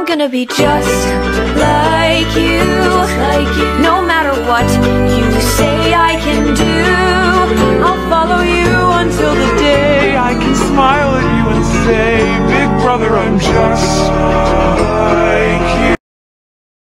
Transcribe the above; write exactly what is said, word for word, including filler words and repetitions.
gonna be just like you, like you. No matter what you say I can do, I'll follow you until the day I can smile at you and say, big brother, I'm just like